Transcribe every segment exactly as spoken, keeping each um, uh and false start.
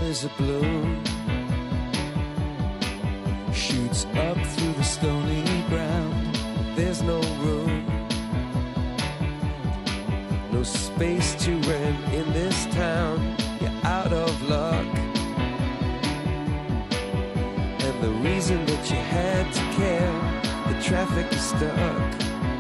is a bloom, shoots up through the stony ground. There's no room, no space to rent in this town. You're out of luck, and the reason that you had to care, the traffic is stuck,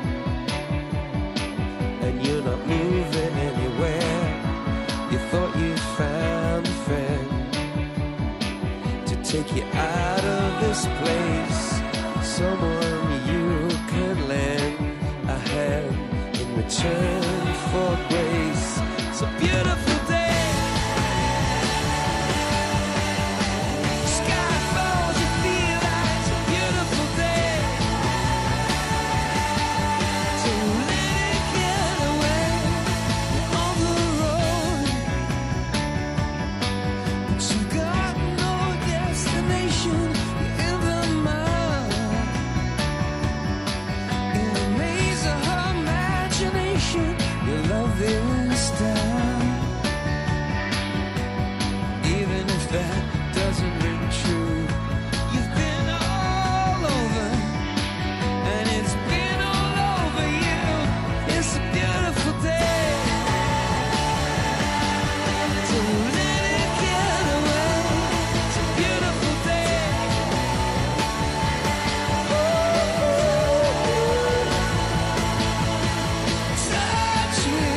and you're not moving anywhere. You thought you found a friend to take you out of this place, someone you could lend a hand in return for grace. It's a beautiful day. Sky falls, you feel like it's a beautiful day. So let it get away on the road, but you got no destination. You're in the mud, in a maze of her imagination. Your love is down, even if that doesn't ring true. You've been all over, and it's been all over you. It's a beautiful day. So let it get away. It's a beautiful day. Touch me,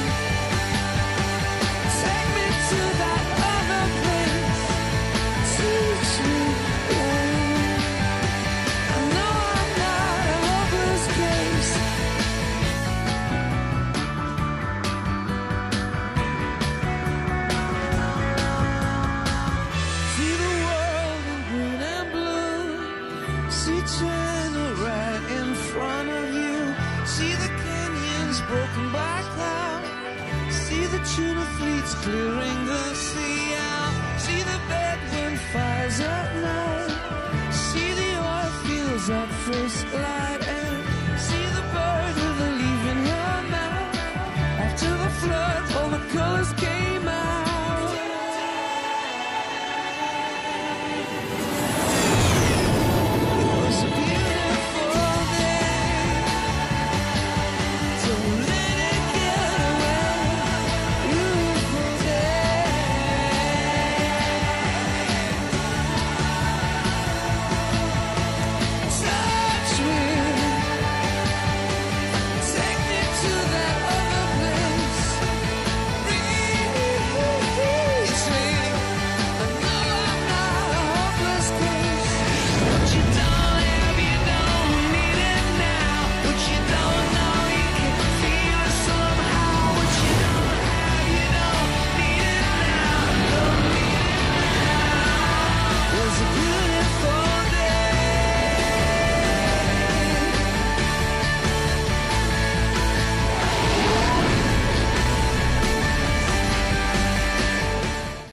take me to that other place. Teach me, babe. I know I'm not a hopeless case. See the world in green and blue. See China right in front of you. See the canyons broken by cloud. See the tuna fleets clearing the sea out. See the bedroom fires at night. See the oil fields at first light.